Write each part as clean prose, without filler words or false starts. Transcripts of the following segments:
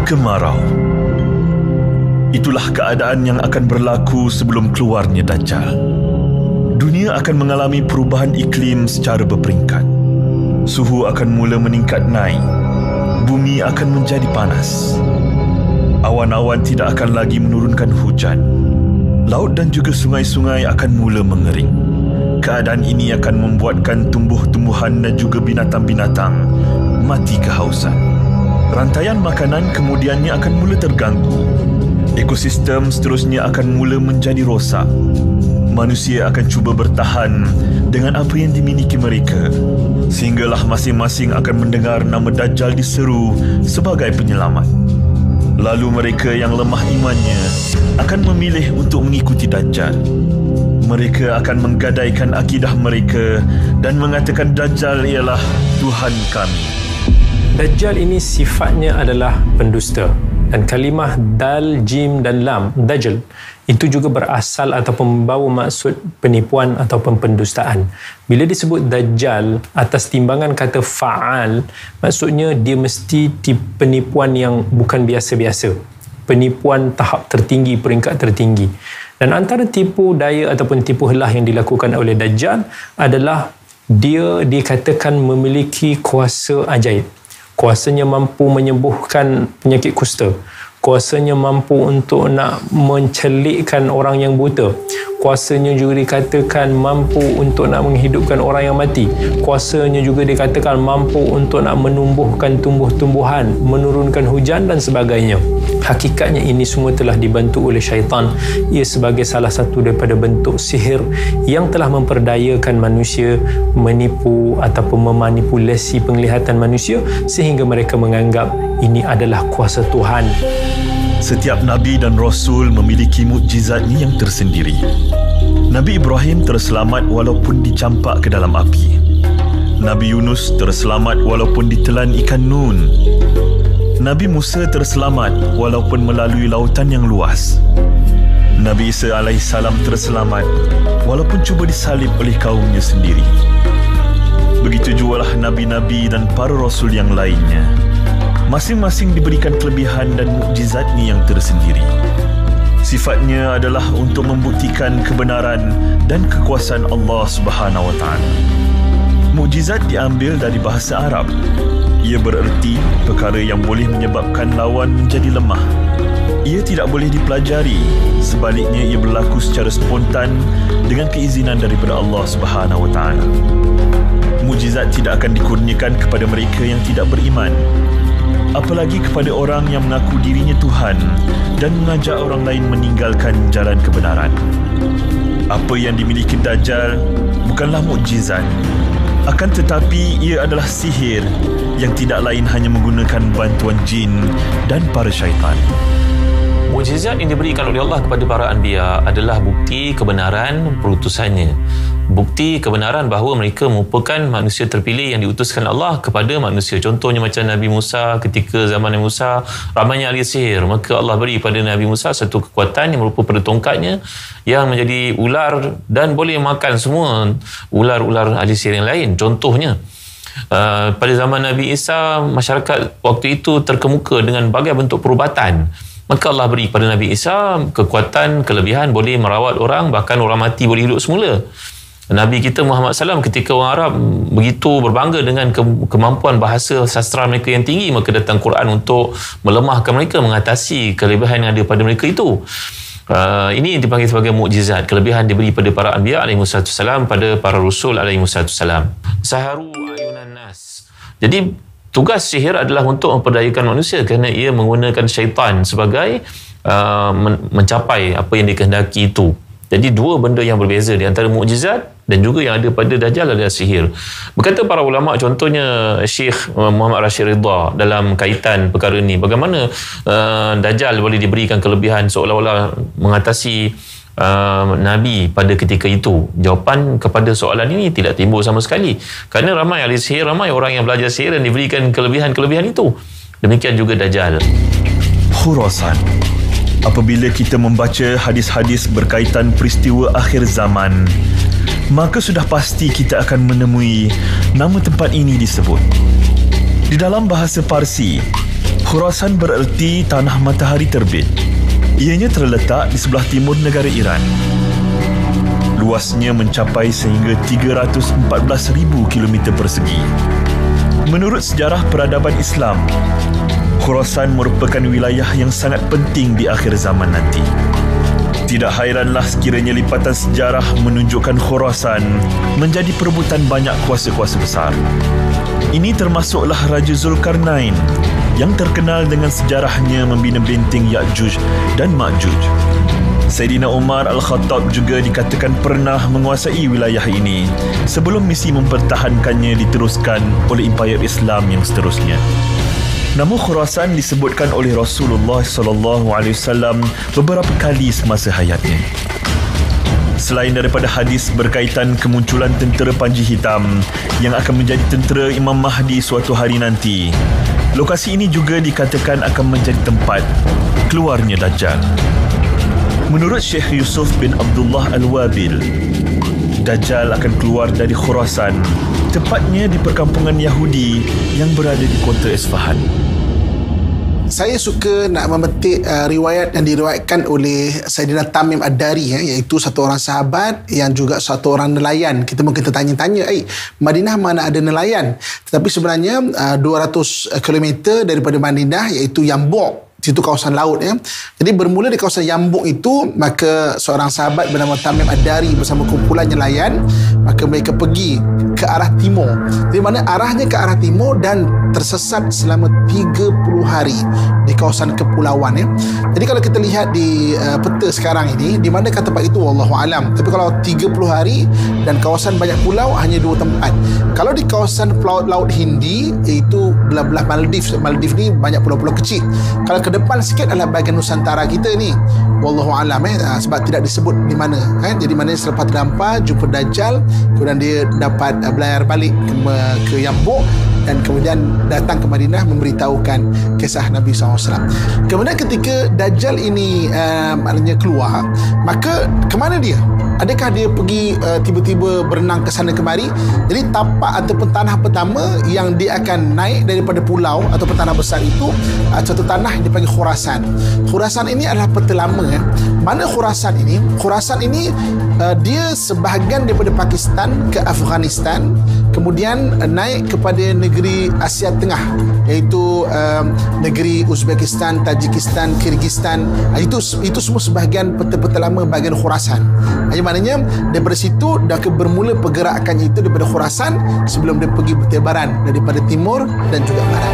kemarau. Itulah keadaan yang akan berlaku sebelum keluarnya Dajjal. Dunia akan mengalami perubahan iklim secara berperingkat. Suhu akan mula meningkat naik. Bumi akan menjadi panas. Awan-awan tidak akan lagi menurunkan hujan. Laut dan juga sungai-sungai akan mula mengering. Keadaan ini akan membuatkan tumbuh-tumbuhan dan juga binatang-binatang mati kehausan. Rantaian makanan kemudiannya akan mula terganggu. Ekosistem seterusnya akan mula menjadi rosak. Manusia akan cuba bertahan dengan apa yang dimiliki mereka, sehinggalah masing-masing akan mendengar nama Dajjal diseru sebagai penyelamat. Lalu mereka yang lemah imannya akan memilih untuk mengikuti Dajjal. Mereka akan menggadaikan akidah mereka dan mengatakan Dajjal ialah Tuhan kami. Dajjal ini sifatnya adalah pendusta, dan kalimah dal, jim dan lam, Dajjal, itu juga berasal ataupun membawa maksud penipuan ataupun pendustaan. Bila disebut Dajjal atas timbangan kata fa'al, maksudnya dia mesti penipuan yang bukan biasa-biasa, penipuan tahap tertinggi, peringkat tertinggi. Dan antara tipu daya ataupun tipu helah yang dilakukan oleh Dajjal adalah dia dikatakan memiliki kuasa ajaib. Kuasanya mampu menyembuhkan penyakit kusta. Kuasanya mampu untuk nak mencelikkan orang yang buta. Kuasanya juga dikatakan mampu untuk nak menghidupkan orang yang mati. Kuasanya juga dikatakan mampu untuk nak menumbuhkan tumbuh-tumbuhan, menurunkan hujan dan sebagainya. Hakikatnya ini semua telah dibantu oleh syaitan. Ia sebagai salah satu daripada bentuk sihir yang telah memperdayakan manusia, menipu ataupun memanipulasi penglihatan manusia sehingga mereka menganggap ini adalah kuasa Tuhan. Setiap Nabi dan Rasul memiliki mukjizatnya yang tersendiri. Nabi Ibrahim terselamat walaupun dicampak ke dalam api. Nabi Yunus terselamat walaupun ditelan ikan Nun. Nabi Musa terselamat walaupun melalui lautan yang luas. Nabi Isa alaihissalam terselamat walaupun cuba disalib oleh kaumnya sendiri. Begitu jugalah Nabi-Nabi dan para Rasul yang lainnya. Masing-masing diberikan kelebihan dan mukjizatnya yang tersendiri. Sifatnya adalah untuk membuktikan kebenaran dan kekuasaan Allah Subhanahu wa taala. Mukjizat diambil dari bahasa Arab. Ia bererti perkara yang boleh menyebabkan lawan menjadi lemah. Ia tidak boleh dipelajari, sebaliknya ia berlaku secara spontan dengan keizinan daripada Allah Subhanahu wa taala. Mukjizat tidak akan dikurniakan kepada mereka yang tidak beriman, apalagi kepada orang yang mengaku dirinya Tuhan dan mengajak orang lain meninggalkan jalan kebenaran. Apa yang dimiliki Dajjal bukanlah mukjizat, akan tetapi ia adalah sihir yang tidak lain hanya menggunakan bantuan jin dan para syaitan. Mukjizat yang diberikan oleh Allah kepada para anbiya adalah bukti kebenaran perutusannya. Bukti kebenaran bahawa mereka merupakan manusia terpilih yang diutuskan Allah kepada manusia. Contohnya macam Nabi Musa, ketika zaman Nabi Musa ramainya ahli sihir, maka Allah beri pada Nabi Musa satu kekuatan yang merupa pada tongkatnya yang menjadi ular dan boleh makan semua ular-ular ahli sihir yang lain. Contohnya pada zaman Nabi Isa, masyarakat waktu itu terkemuka dengan berbagai bentuk perubatan. Maka Allah beri kepada Nabi Isa kekuatan, kelebihan boleh merawat orang, bahkan orang mati boleh hidup semula. Nabi kita Muhammad SAW, ketika orang Arab begitu berbangga dengan kemampuan bahasa sastra mereka yang tinggi, maka datang Quran untuk melemahkan mereka, mengatasi kelebihan yang ada pada mereka itu. Ini dipanggil sebagai mukjizat, kelebihan diberi pada para anbiya alaihissalam, pada para rasul alaihissalam. Saharu ayunan nas. Jadi tugas sihir adalah untuk memperdayakan manusia kerana ia menggunakan syaitan sebagai mencapai apa yang dikehendaki itu. Jadi dua benda yang berbeza di antara mukjizat dan juga yang ada pada Dajjal adalah sihir. Berkata para ulama, contohnya Syekh Muhammad Rashid Ridha dalam kaitan perkara ini, bagaimana Dajjal boleh diberikan kelebihan seolah-olah mengatasi Nabi pada ketika itu. Jawapan kepada soalan ini tidak timbul sama sekali, kerana ramai ahli sihir, ramai orang yang belajar sihir dan diberikan kelebihan-kelebihan itu. Demikian juga Dajjal. Khurasan. Apabila kita membaca hadis-hadis berkaitan peristiwa akhir zaman, maka sudah pasti kita akan menemui nama tempat ini disebut. Di dalam bahasa Parsi, Khurasan bererti tanah matahari terbit. Ianya terletak di sebelah timur negara Iran. Luasnya mencapai sehingga 314,000 km persegi. Menurut sejarah peradaban Islam, Khurasan merupakan wilayah yang sangat penting di akhir zaman nanti. Tidak hairanlah sekiranya lipatan sejarah menunjukkan Khurasan menjadi perebutan banyak kuasa-kuasa besar. Ini termasuklah Raja Zulkarnain yang terkenal dengan sejarahnya membina benteng Ya'juj dan Ma'juj. Saidina Umar Al-Khattab juga dikatakan pernah menguasai wilayah ini sebelum misi mempertahankannya diteruskan oleh Imperium Islam yang seterusnya. Nama Khurasan disebutkan oleh Rasulullah SAW beberapa kali semasa hayatnya. Selain daripada hadis berkaitan kemunculan tentera Panji Hitam yang akan menjadi tentera Imam Mahdi suatu hari nanti, lokasi ini juga dikatakan akan menjadi tempat keluarnya Dajjal. Menurut Syekh Yusuf bin Abdullah Al-Wabil, Dajjal akan keluar dari Khurasan, tepatnya di perkampungan Yahudi yang berada di kota Isfahan. Saya suka nak memetik riwayat yang diriwayatkan oleh Saidina Tamim Ad-Dari, iaitu satu orang sahabat yang juga satu orang nelayan. Kita mungkin tertanya-tanya, Madinah mana ada nelayan? Tetapi sebenarnya 200 km daripada Madinah, iaitu Yambuk, itu kawasan laut. Jadi bermula di kawasan Yambuk itu, maka seorang sahabat bernama Tamim Ad-Dari bersama kumpulan nelayan, maka mereka pergi ke arah timur. Di mana arahnya ke arah timur dan tersesat selama 30 hari di kawasan kepulauan. Jadi kalau kita lihat di peta sekarang ini, di mana kata tempat itu wallahu alam. Tapi kalau 30 hari dan kawasan banyak pulau, hanya 2 tempat. Kalau di kawasan Laut Hindi, iaitu belah-belah Maldives. Maldives ni banyak pulau-pulau kecil. Kalau ke depan sikit adalah bahagian Nusantara kita ni, wallahu alam, sebab tidak disebut di mana. Jadi mana selepas terdampar jumpa Dajjal, kemudian dia dapat belayar balik ke Yambuk dan kemudian datang ke Madinah memberitahukan kisah Nabi SAW. Kemudian ketika Dajjal ini maknanya keluar, maka ke mana dia? Adakah dia pergi tiba-tiba berenang ke sana kemari? Jadi tapak ataupun tanah pertama yang dia akan naik daripada pulau ataupun tanah besar itu, satu tanah yang dipanggil Khurasan. Khurasan ini adalah peta lama. Mana Khurasan ini? Khurasan ini dia sebahagian daripada Pakistan ke Afghanistan, kemudian naik kepada negeri Asia Tengah, iaitu negeri Uzbekistan, Tajikistan, Kyrgyzstan. Itu semua sebahagian peta-peta lama bahagian Khurasan. Maknanya daripada situ dah bermula pergerakannya itu daripada Khurasan sebelum dia pergi bertebaran daripada timur dan juga barat.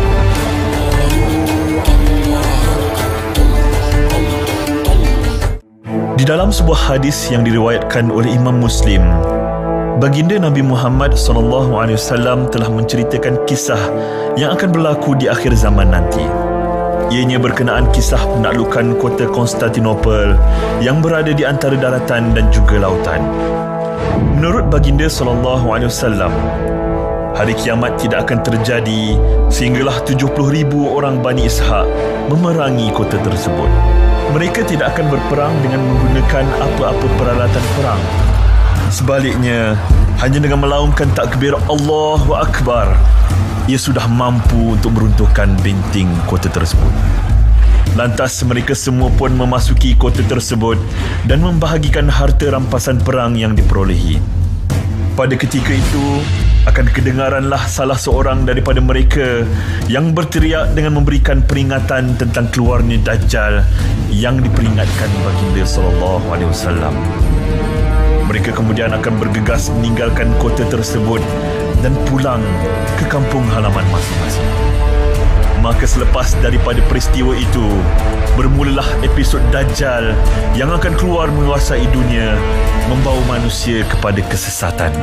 Di dalam sebuah hadis yang diriwayatkan oleh Imam Muslim, baginda Nabi Muhammad SAW telah menceritakan kisah yang akan berlaku di akhir zaman nanti. Ianya berkenaan kisah penaklukan kota Konstantinopel yang berada di antara daratan dan juga lautan. Menurut baginda SAW, hari kiamat tidak akan terjadi sehinggalah 70,000 orang Bani Ishaq memerangi kota tersebut. Mereka tidak akan berperang dengan menggunakan apa-apa peralatan perang. Sebaliknya, hanya dengan melaungkan takbir Allahu Akbar, ia sudah mampu untuk meruntuhkan benteng kota tersebut. Lantas mereka semua pun memasuki kota tersebut dan membahagikan harta rampasan perang yang diperolehi. Pada ketika itu, akan kedengaranlah salah seorang daripada mereka yang berteriak dengan memberikan peringatan tentang keluarnya Dajjal yang diperingatkan baginda SAW. Mereka kemudian akan bergegas meninggalkan kota tersebut dan pulang ke kampung halaman masing-masing. Maka selepas daripada peristiwa itu, bermulalah episod Dajjal yang akan keluar menguasai dunia, membawa manusia kepada kesesatan.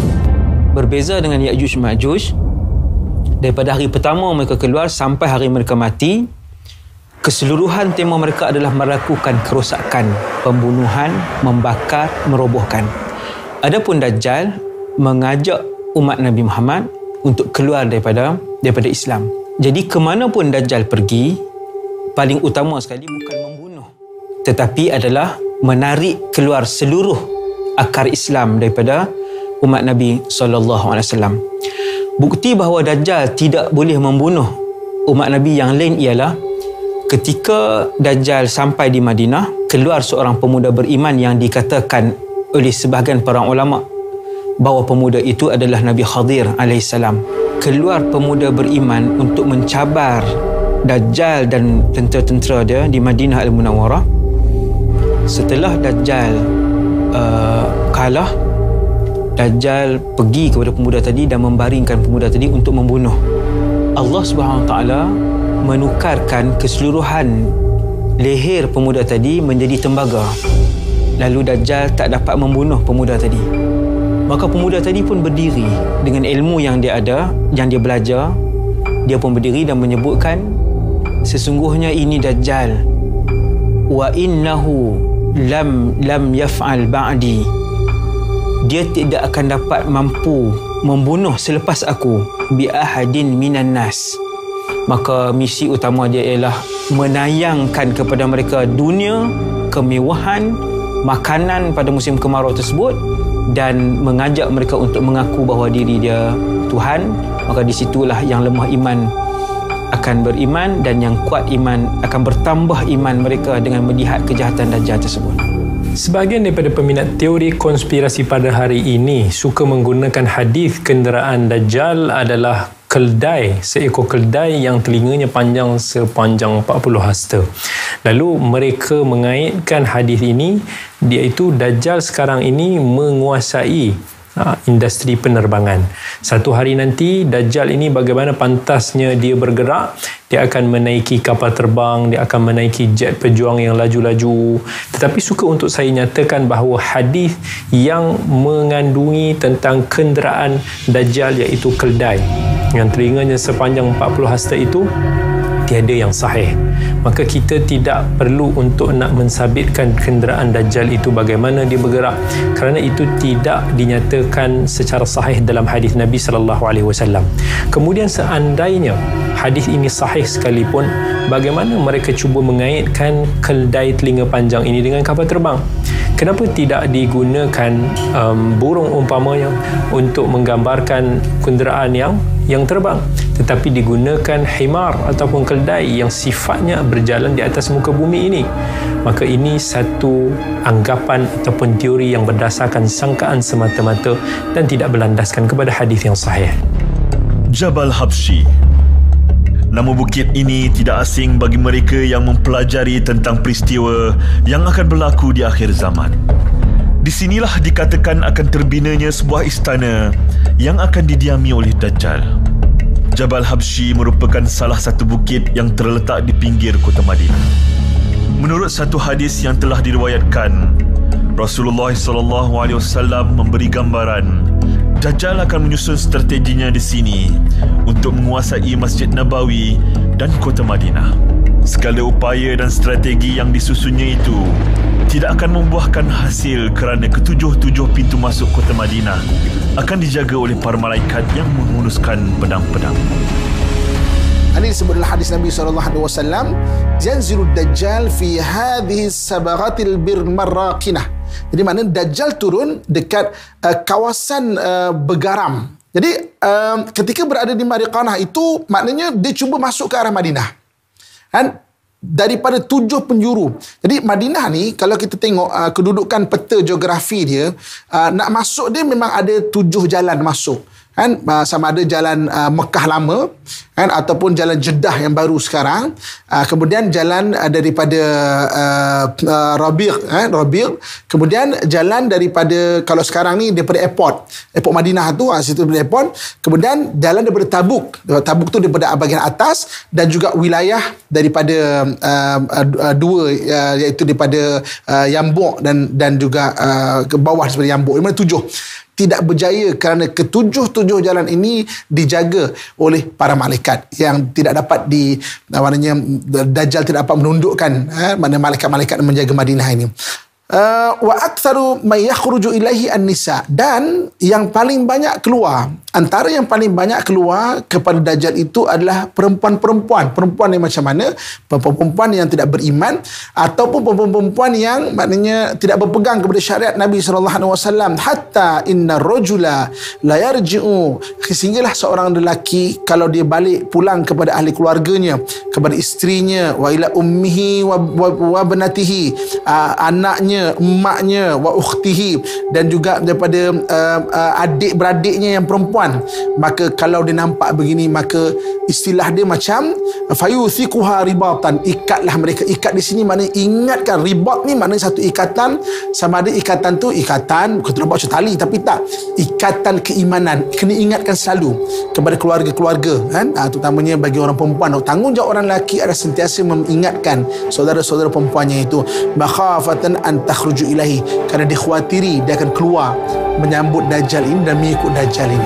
Berbeza dengan Ya'juj Ma'juj, daripada hari pertama mereka keluar sampai hari mereka mati, keseluruhan tema mereka adalah melakukan kerosakan, pembunuhan, membakar, merobohkan. Adapun Dajjal mengajak umat Nabi Muhammad untuk keluar daripada Islam. Jadi ke mana pun Dajjal pergi, paling utama sekali bukan membunuh, tetapi adalah menarik keluar seluruh akar Islam daripada umat Nabi SAW. Bukti bahawa Dajjal tidak boleh membunuh umat Nabi yang lain ialah ketika Dajjal sampai di Madinah, keluar seorang pemuda beriman yang dikatakan oleh sebahagian para ulama bahawa pemuda itu adalah Nabi Khadir alaihissalam. Keluar pemuda beriman untuk mencabar Dajjal dan tentera-tentera dia di Madinah Al-Munawwarah. Setelah Dajjal kalah, Dajjal pergi kepada pemuda tadi dan membaringkan pemuda tadi untuk membunuh. Allah Subhanahu Wa Taala menukarkan keseluruhan leher pemuda tadi menjadi tembaga. Lalu Dajjal tak dapat membunuh pemuda tadi. Maka pemuda tadi pun berdiri dengan ilmu yang dia ada, yang dia belajar. Dia pun berdiri dan menyebutkan, sesungguhnya ini Dajjal, wa innahu lam yaf'al ba'di. Dia tidak akan dapat mampu membunuh selepas aku bi ahadin minan nas. Maka misi utama dia ialah menayangkan kepada mereka dunia, kemewahan, makanan pada musim kemarau tersebut dan mengajak mereka untuk mengaku bahawa diri dia Tuhan. Maka di situlah yang lemah iman akan beriman dan yang kuat iman akan bertambah iman mereka dengan melihat kejahatan Dajjal tersebut. Sebahagian daripada peminat teori konspirasi pada hari ini suka menggunakan hadis kenderaan Dajjal adalah keldai, seekor keldai yang telinganya panjang sepanjang 40 hasta. Lalu mereka mengaitkan hadis ini, iaitu Dajjal sekarang ini menguasai industri penerbangan. Satu hari nanti Dajjal ini bagaimana pantasnya dia bergerak, dia akan menaiki kapal terbang, dia akan menaiki jet pejuang yang laju-laju. Tetapi suka untuk saya nyatakan bahawa hadis yang mengandungi tentang kenderaan Dajjal iaitu keldai yang telinganya sepanjang 40 hasta itu tiada yang sahih. Maka kita tidak perlu untuk nak mensabitkan kenderaan Dajjal itu bagaimana dia bergerak, kerana itu tidak dinyatakan secara sahih dalam hadis Nabi SAW. Kemudian seandainya hadis ini sahih sekalipun, bagaimana mereka cuba mengaitkan keldai telinga panjang ini dengan kapal terbang? Kenapa tidak digunakan burung umpamanya untuk menggambarkan kenderaan yang terbang, tetapi digunakan himar ataupun keldai yang sifatnya berjalan di atas muka bumi ini? Maka ini satu anggapan ataupun teori yang berdasarkan sangkaan semata-mata dan tidak berlandaskan kepada hadis yang sahih. Jabal Habsyi. Nama bukit ini tidak asing bagi mereka yang mempelajari tentang peristiwa yang akan berlaku di akhir zaman. Di sinilah dikatakan akan terbinanya sebuah istana yang akan didiami oleh Dajjal. Jabal Habsyi merupakan salah satu bukit yang terletak di pinggir kota Madinah. Menurut satu hadis yang telah diriwayatkan, Rasulullah SAW memberi gambaran Dajjal akan menyusun strateginya di sini untuk menguasai Masjid Nabawi dan kota Madinah. Segala upaya dan strategi yang disusunnya itu tidak akan membuahkan hasil kerana ketujuh-tujuh pintu masuk kota Madinah akan dijaga oleh para malaikat yang menghunuskan pedang-pedang. Ini disebut dalam hadis Nabi SAW, Yanzilud Dajjal fi hadhihi sabaghatil bir marraqinah. Jadi maknanya Dajjal turun dekat kawasan bergaram. Jadi ketika berada di Mariqanah itu maknanya dia cuba masuk ke arah Madinah. Kan? Daripada 7 penjuru. Jadi Madinah ni kalau kita tengok kedudukan peta geografi dia, nak masuk dia memang ada 7 jalan masuk. Kan, sama ada jalan Mekah lama kan, ataupun jalan Jeddah yang baru sekarang, kemudian jalan daripada Rabi', kemudian jalan daripada kalau sekarang ni daripada airport Madinah tu, situ daripada airport, kemudian jalan daripada Tabuk tu daripada bahagian atas, dan juga wilayah daripada dua, iaitu daripada Yambuk dan juga ke bawah daripada Yambuk. Mana 7 tidak berjaya kerana ketujuh-tujuh jalan ini dijaga oleh para malaikat yang tidak dapat maknanya Dajjal tidak dapat menundukkan mana malaikat-malaikat yang menjaga Madinah ini. Wa aktsaru may yakhruju ilaihi an-nisa, dan yang paling banyak keluar antara yang paling banyak keluar kepada Dajjal itu adalah perempuan-perempuan yang macam mana? Perempuan yang tidak beriman ataupun perempuan yang maknanya tidak berpegang kepada syariat Nabi SAW. Hatta inna rajula la yarji'u, sehinggalah seorang lelaki kalau dia balik pulang kepada ahli keluarganya, kepada isterinya, wa ila ummihi wa banatihi, anaknya, emaknya, wa ukhtihi, dan juga daripada adik-beradiknya yang perempuan. Maka kalau dia nampak begini, maka istilah dia macam fayuthikuha ribatan, ikatlah mereka. Ikat di sini maknanya ingatkan. Ribat ni maknanya satu ikatan, sama ada ikatan tu ikatan bukan nampak macam tali, tapi tak, ikatan keimanan, kena ingatkan selalu kepada keluarga-keluarga kan, terutamanya bagi orang perempuan. Tanggungjawab orang lelaki adalah sentiasa mengingatkan saudara-saudara perempuannya itu, makhafatan an takhruju ilahi, kerana dikhawatiri dia akan keluar menyambut Dajjal ini dan mengikut Dajjal ini.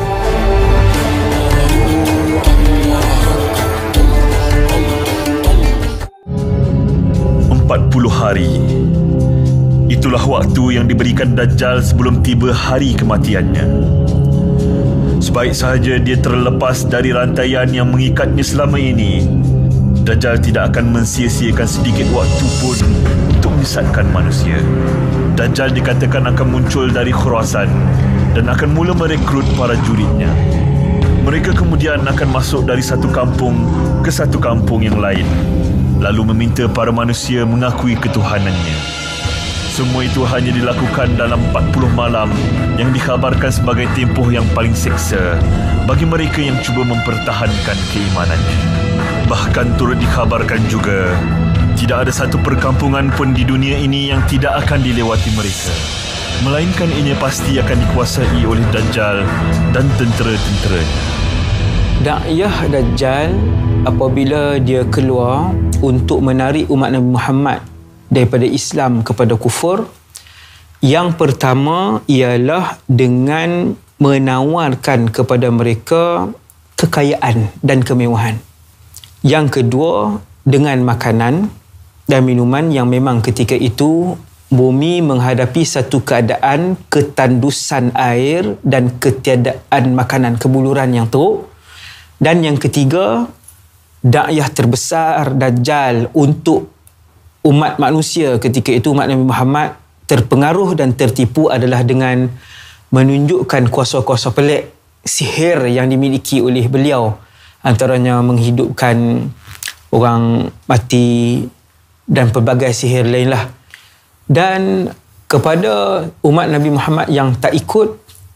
Hari. Itulah waktu yang diberikan Dajjal sebelum tiba hari kematiannya. Sebaik sahaja dia terlepas dari rantaian yang mengikatnya selama ini, Dajjal tidak akan mensia-siakan sedikit waktu pun untuk menyesatkan manusia. Dajjal dikatakan akan muncul dari Khurasan dan akan mula merekrut para juridnya. Mereka kemudian akan masuk dari satu kampung ke satu kampung yang lain, lalu meminta para manusia mengakui ketuhanannya. Semua itu hanya dilakukan dalam 40 malam yang dikhabarkan sebagai tempoh yang paling seksa bagi mereka yang cuba mempertahankan keimanannya. Bahkan turut dikhabarkan juga, tidak ada satu perkampungan pun di dunia ini yang tidak akan dilewati mereka, melainkan ianya pasti akan dikuasai oleh Dajjal dan tentera-tenteranya. Da'iyah Dajjal apabila dia keluar untuk menarik umat Nabi Muhammad daripada Islam kepada kufur, yang pertama ialah dengan menawarkan kepada mereka kekayaan dan kemewahan. Yang kedua, dengan makanan dan minuman yang memang ketika itu bumi menghadapi satu keadaan ketandusan air dan ketiadaan makanan, kebuluran yang teruk. Dan yang ketiga, dakwah terbesar Dajjal untuk umat manusia ketika itu, umat Nabi Muhammad, terpengaruh dan tertipu adalah dengan menunjukkan kuasa-kuasa pelik, sihir yang dimiliki oleh beliau, antaranya menghidupkan orang mati dan pelbagai sihir lainlah. Dan kepada umat Nabi Muhammad yang tak ikut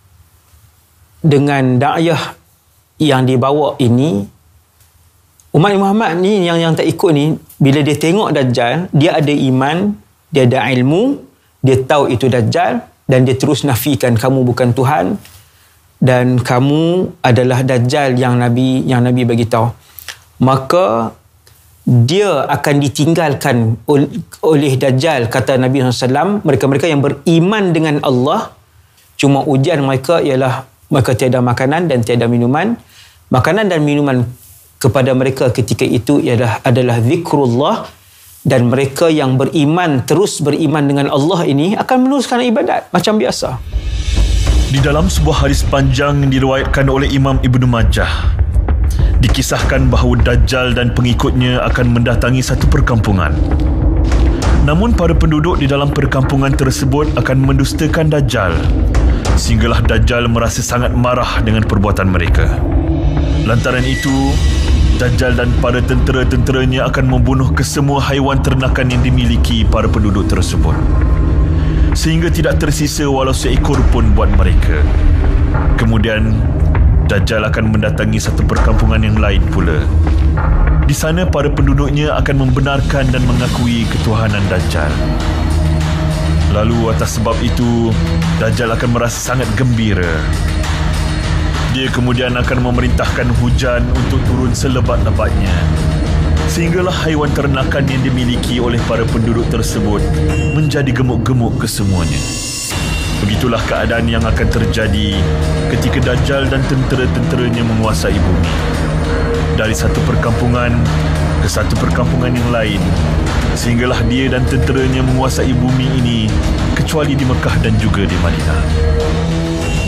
dengan dakwah yang dibawa ini, umat Muhammad ni yang tak ikut ni, bila dia tengok Dajjal, dia ada iman, dia ada ilmu, dia tahu itu Dajjal, dan dia terus nafikan kamu bukan Tuhan dan kamu adalah Dajjal yang Nabi bagi tahu. Maka dia akan ditinggalkan oleh Dajjal, kata Nabi SAW. Mereka-mereka yang beriman dengan Allah, cuma ujian mereka ialah mereka tiada makanan dan tiada minuman. Makanan dan minuman kepada mereka ketika itu adalah zikrullah, dan mereka yang beriman, terus beriman dengan Allah ini akan meneruskan ibadat macam biasa. Di dalam sebuah hadis panjang yang diriwayatkan oleh Imam Ibnu Majah, dikisahkan bahawa Dajjal dan pengikutnya akan mendatangi satu perkampungan. Namun para penduduk di dalam perkampungan tersebut akan mendustakan Dajjal, sehinggalah Dajjal merasa sangat marah dengan perbuatan mereka. Lantaran itu, Dajjal dan para tentera-tenteranya akan membunuh kesemua haiwan ternakan yang dimiliki para penduduk tersebut, sehingga tidak tersisa walau seekor pun buat mereka. Kemudian Dajjal akan mendatangi satu perkampungan yang lain pula. Di sana para penduduknya akan membenarkan dan mengakui ketuhanan Dajjal. Lalu atas sebab itu, Dajjal akan merasa sangat gembira. Dia kemudian akan memerintahkan hujan untuk turun selebat-lebatnya, sehinggalah haiwan ternakan yang dimiliki oleh para penduduk tersebut menjadi gemuk-gemuk kesemuanya. Begitulah keadaan yang akan terjadi ketika Dajjal dan tentera-tenteranya menguasai bumi. Dari satu perkampungan ke satu perkampungan yang lain, sehinggalah dia dan tenteranya menguasai bumi ini, kecuali di Mekah dan juga di Madinah.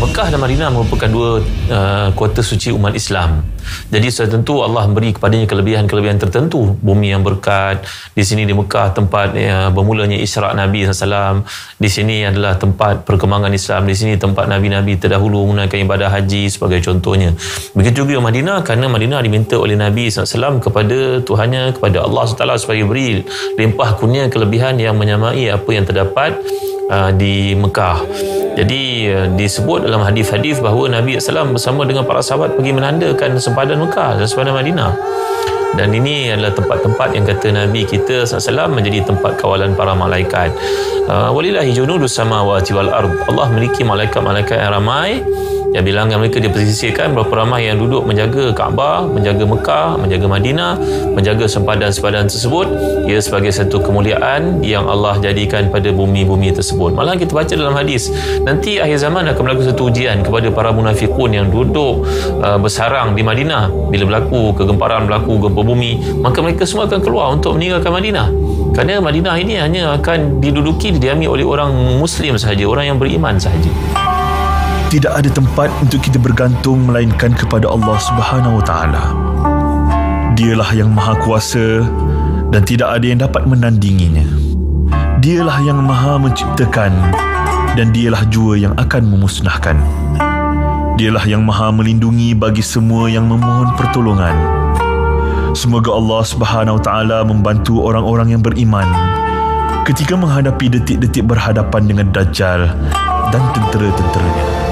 Mekah dan Madinah merupakan dua kota suci umat Islam. Jadi sudah tentu Allah beri kepadanya kelebihan-kelebihan tertentu. Bumi yang berkat. Di sini di Mekah tempat bermulanya Isra' Nabi SAW. Di sini adalah tempat perkembangan Islam. Di sini tempat Nabi-Nabi terdahulu menunaikan ibadah haji sebagai contohnya. Begitu juga Madinah, kerana Madinah diminta oleh Nabi SAW kepada Tuhannya, kepada Allah SWT supaya beri limpah kurnia kelebihan yang menyamai apa yang terdapat di Mekah. Jadi disebut dalam hadis-hadis bahawa Nabi SAW bersama dengan para sahabat pergi menandakan sempadan Mekah dan sempadan Madinah. Dan ini adalah tempat-tempat yang kata Nabi kita SAW menjadi tempat kawalan para malaikat. Walillahi junudus samawati wal ard. Allah memiliki malaikat-malaikat yang ramai. Ya, bilangan mereka dipersisirkan berapa ramai yang duduk menjaga Kaabah, menjaga Mekah, menjaga Madinah, menjaga sempadan-sempadan tersebut. Ia sebagai satu kemuliaan yang Allah jadikan pada bumi-bumi tersebut. Malah kita baca dalam hadis, nanti akhir zaman akan berlaku satu ujian kepada para munafikun yang duduk bersarang di Madinah. Bila berlaku kegemparan, berlaku gempa bumi, maka mereka semua akan keluar untuk meninggalkan Madinah. Kerana Madinah ini hanya akan diduduki, didiami oleh orang Muslim sahaja, orang yang beriman sahaja. Tidak ada tempat untuk kita bergantung melainkan kepada Allah Subhanahu Wa Taala. Dialah yang Maha Kuasa dan tidak ada yang dapat menandinginya. Dialah yang Maha menciptakan dan dialah jua yang akan memusnahkan. Dialah yang Maha melindungi bagi semua yang memohon pertolongan. Semoga Allah Subhanahu Wa Taala membantu orang-orang yang beriman ketika menghadapi detik-detik berhadapan dengan Dajjal dan tentera-tenteranya.